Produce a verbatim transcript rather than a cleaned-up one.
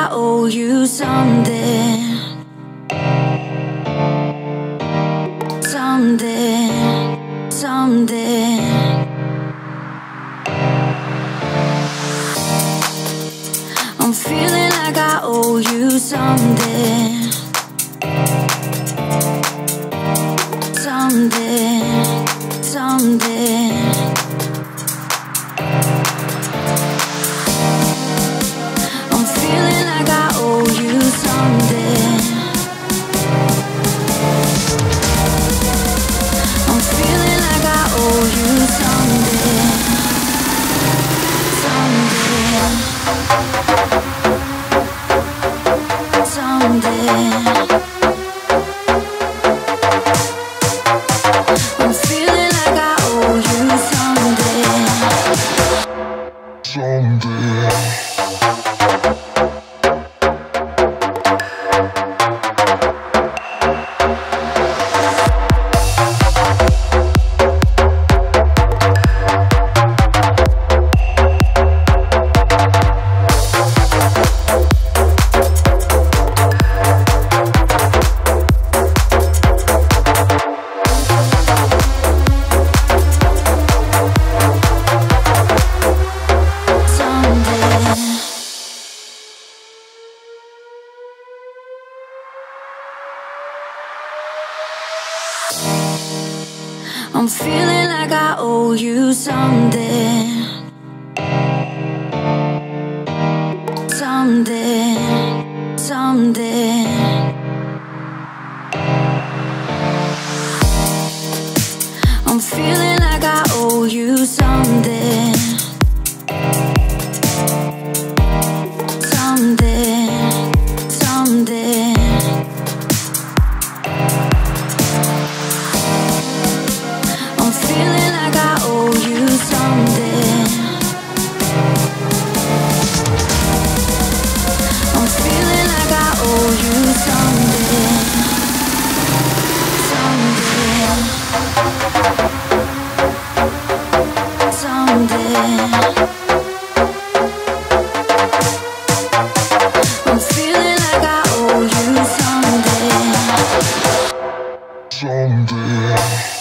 I owe you someday. Someday, someday. I'm feeling like I owe you someday. Someday, someday. I'm feeling like I owe you someday. I'm feeling like I owe you someday. Someday, someday. I'm feeling like I owe you someday. Someday. I'm feeling like I owe you someday. Someday, someday. I'm feeling like I owe you someday. Someday, someday. I'm feeling like I owe you someday. I'm feeling like I owe you someday. Someday, someday. I'm feeling like I owe you someday. Someday.